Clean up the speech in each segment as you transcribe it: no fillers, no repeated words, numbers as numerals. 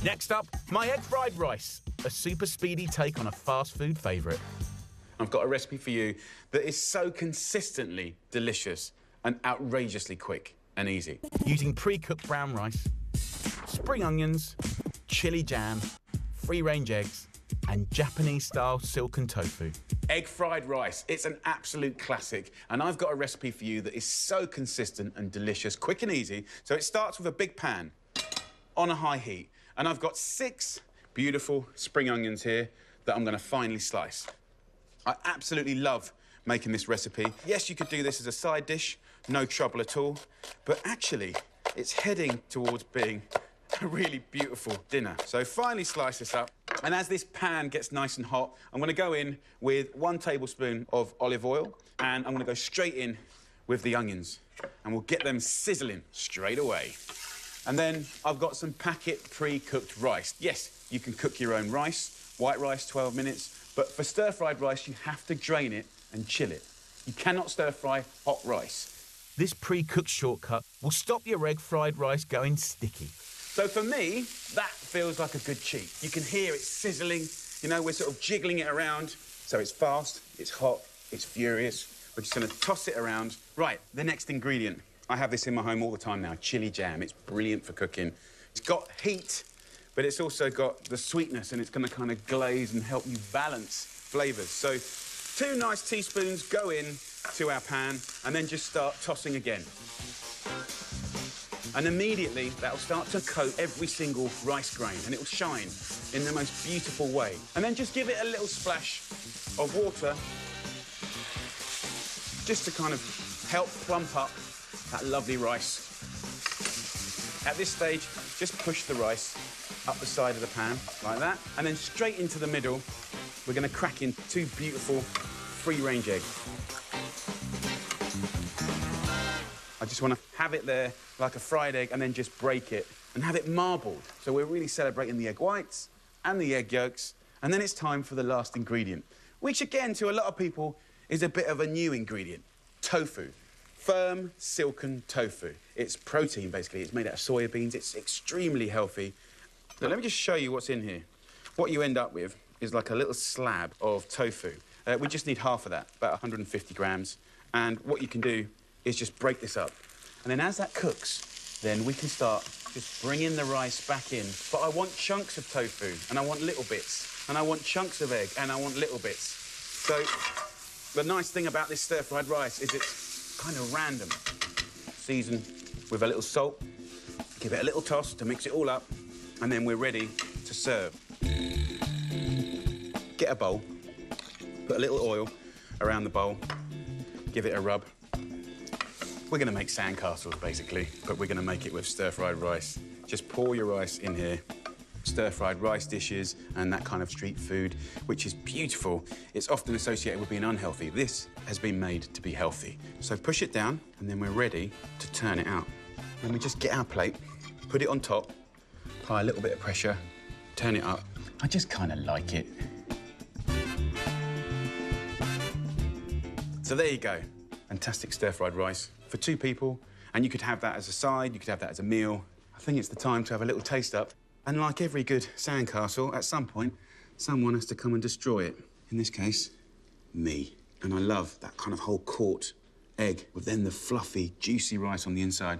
Next up, my egg fried rice, a super speedy take on a fast food favourite. I've got a recipe for you that is so consistently delicious and outrageously quick and easy. Using pre-cooked brown rice, spring onions, chili jam, free-range eggs, and Japanese-style silken tofu. Egg fried rice, it's an absolute classic, and I've got a recipe for you that is so consistent and delicious, quick and easy. So it starts with a big pan on a high heat, and I've got 6 beautiful spring onions here that I'm going to finely slice. I absolutely love making this recipe. Yes, you could do this as a side dish, no trouble at all, but actually, it's heading towards being a really beautiful dinner. So finely slice this up, and as this pan gets nice and hot, I'm going to go in with 1 tablespoon of olive oil, and I'm going to go straight in with the onions, and we'll get them sizzling straight away. And then I've got some packet pre-cooked rice. Yes, you can cook your own rice, white rice, 12 minutes, but for stir-fried rice, you have to drain it and chill it. You cannot stir-fry hot rice. This pre-cooked shortcut will stop your egg fried rice going sticky. So for me, that feels like a good cheat. You can hear it sizzling. You know, we're sort of jiggling it around. So it's fast, it's hot, it's furious. We're just going to toss it around. Right, the next ingredient. I have this in my home all the time now, chili jam. It's brilliant for cooking. It's got heat, but it's also got the sweetness, and it's going to kind of glaze and help you balance flavours. So 2 nice teaspoons go in to our pan, and then just start tossing again. And immediately, that'll start to coat every single rice grain, and it'll shine in the most beautiful way. And then just give it a little splash of water, just to kind of help plump up that lovely rice. At this stage, just push the rice up the side of the pan, like that, and then straight into the middle, we're going to crack in 2 beautiful free-range eggs. I just want to have it there like a fried egg and then just break it and have it marbled. So we're really celebrating the egg whites and the egg yolks. And then it's time for the last ingredient, which again, to a lot of people, is a bit of a new ingredient, tofu. Firm, silken tofu. It's protein, basically. It's made out of soya beans. It's extremely healthy. So let me just show you what's in here. What you end up with is like a little slab of tofu. We just need half of that, about 150 grams. And what you can do is just break this up. And then as that cooks, then we can start just bringing the rice back in. But I want chunks of tofu, and I want little bits, and I want chunks of egg, and I want little bits. So the nice thing about this stir-fried rice is it's kind of random. Season with a little salt, give it a little toss to mix it all up, and then we're ready to serve. Get a bowl, put a little oil around the bowl, give it a rub. We're going to make sandcastles, basically, but we're going to make it with stir-fried rice. Just pour your rice in here. Stir-fried rice dishes and that kind of street food, which is beautiful. It's often associated with being unhealthy. This has been made to be healthy. So push it down, and then we're ready to turn it out. Then we just get our plate, put it on top, apply a little bit of pressure, turn it up. I just kind of like it. So there you go. Fantastic stir-fried rice for 2 people, and you could have that as a side, you could have that as a meal. I think it's the time to have a little taste up. And like every good sandcastle, at some point, someone has to come and destroy it. In this case, me. And I love that kind of whole court egg with then the fluffy, juicy rice on the inside.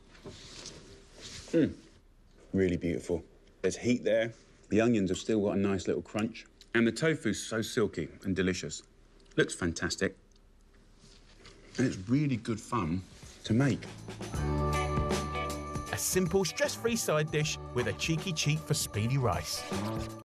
Really beautiful. There's heat there. The onions have still got a nice little crunch. And the tofu's so silky and delicious. Looks fantastic. And it's really good fun to make. A simple, stress-free side dish with a cheeky cheat for speedy rice.